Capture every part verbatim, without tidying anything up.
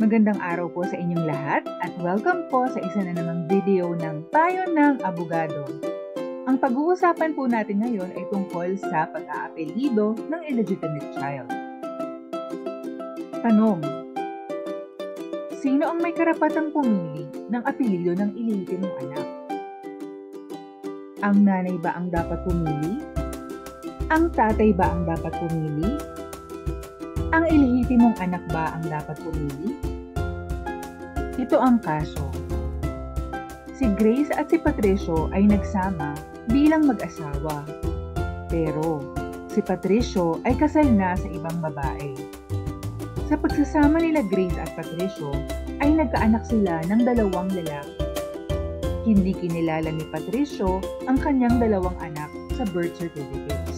Magandang araw po sa inyong lahat at welcome po sa isa na namang video ng Payo ng Abogado. Ang pag-uusapan po natin ngayon ay tungkol sa pag-aapelido ng illegitimate child. Tanong: sino ang may karapatang pumili ng apelido ng ilihitimong anak? Ang nanay ba ang dapat pumili? Ang tatay ba ang dapat pumili? Ang ilihitimong anak ba ang dapat pumili? Ito ang kaso. Si Grace at si Patricio ay nagsama bilang mag-asawa. Pero si Patricio ay kasal na sa ibang babae. Sa pagsasama nila Grace at Patricio ay nagkaanak sila ng dalawang lalaki. Hindi kinilala ni Patricio ang kanyang dalawang anak sa birth certificates.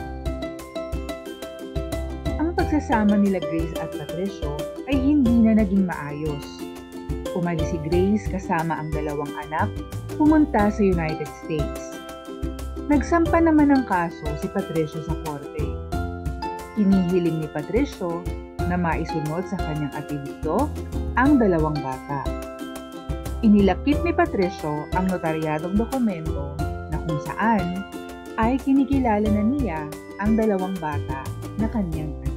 Ang pagsasama nila Grace at Patricio ay hindi na naging maayos. Umalis si Grace kasama ang dalawang anak, pumunta sa United States. Nagsampa naman ng kaso si Patricio sa korte. Hinihiling ni Patricio na maisunod sa kanyang apelido ang dalawang bata. Inilakip ni Patricio ang notaryadong dokumento na kung saan ay kinikilala na niya ang dalawang bata na kanyang anak.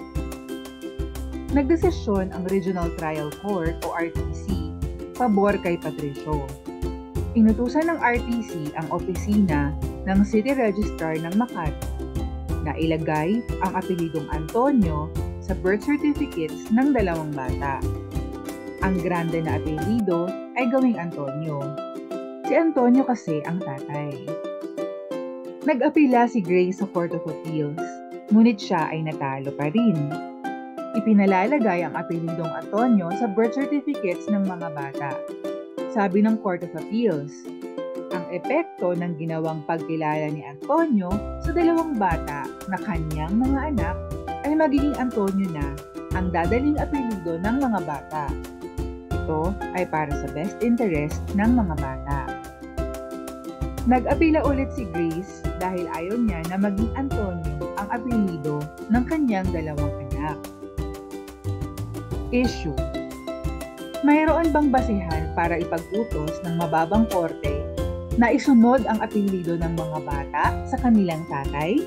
Nagdesisyon ang Regional Trial Court o R T C pabor kay Patricio. Inutusan ng R T C ang opisina ng City Registrar ng Makati na ilagay ang apelidong Antonio sa birth certificates ng dalawang bata. Ang grande na apelido ay gawing Antonio. Si Antonio kasi ang tatay. Nag-apela si Grace sa Court of Appeals, ngunit siya ay natalo pa rin. Ipinalalagay ang apelidong Antonio sa birth certificates ng mga bata. Sabi ng Court of Appeals, ang epekto ng ginawang pagkilala ni Antonio sa dalawang bata na kanyang mga anak ay magiging Antonio na ang dadaling apelido ng mga bata. Ito ay para sa best interest ng mga bata. Nag-apela ulit si Grace dahil ayaw niya na maging Antonio ang apelido ng kanyang dalawang anak. Issue: mayroon bang basihan para ipag-utos ng mababang korte na isunod ang apelido ng mga bata sa kanilang tatay?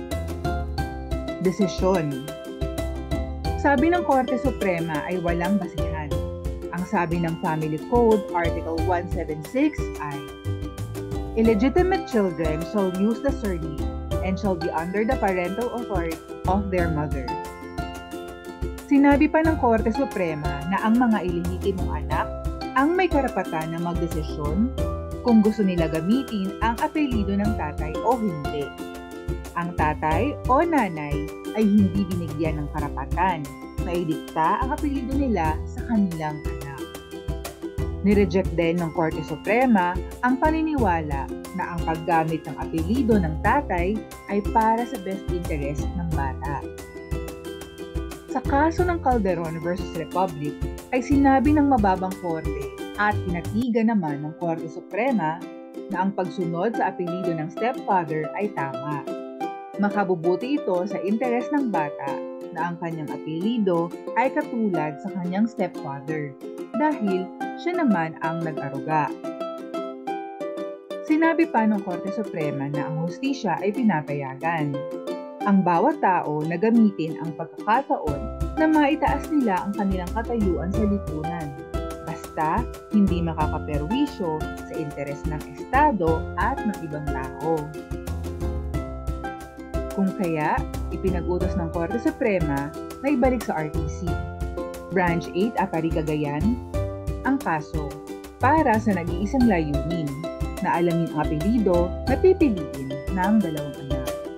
Desisyon: sabi ng Korte Suprema ay walang basihan. Ang sabi ng Family Code Article one seventy-six ay, illegitimate children shall use the surname and shall be under the parental authority of their mother. Sinabi pa ng Korte Suprema na ang mga ilihitimong anak ang may karapatan na magdesisyon kung gusto nila gamitin ang apelido ng tatay o hindi. Ang tatay o nanay ay hindi binigyan ng karapatan na idikta ang apelido nila sa kanilang anak. Nireject din ng Korte Suprema ang paniniwala na ang paggamit ng apelido ng tatay ay para sa best interest ng bata. Sa kaso ng Calderon versus Republic ay sinabi ng mababang korte at pinatigan naman ng Korte Suprema na ang pagsunod sa apelido ng stepfather ay tama. Makabubuti ito sa interes ng bata na ang kanyang apelido ay katulad sa kanyang stepfather dahil siya naman ang nag-aruga. Sinabi pa ng Korte Suprema na ang hustisya ay pinapayagan ang bawat tao na gamitin ang pagkakataon na maitaas nila ang kanilang katayuan sa lipunan, basta hindi makakaperwisyo sa interes ng Estado at ng ibang tao. Kung kaya, ipinag-utos ng Korte Suprema na ibalik sa R T C, Branch eight, Apari, Cagayan, ang kaso para sa nag-iisang layunin na alamin ang apelido na pipiliin ng dalawang anak.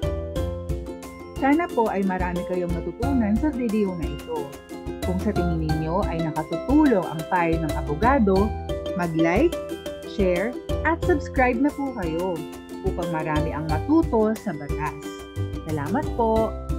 Sana po ay marami kayong natutunan sa video na ito. Kung sa tingin ninyo ay nakatutulong ang payo ng abogado, mag-like, share, at subscribe na po kayo upang marami ang matuto sa batas. Salamat po!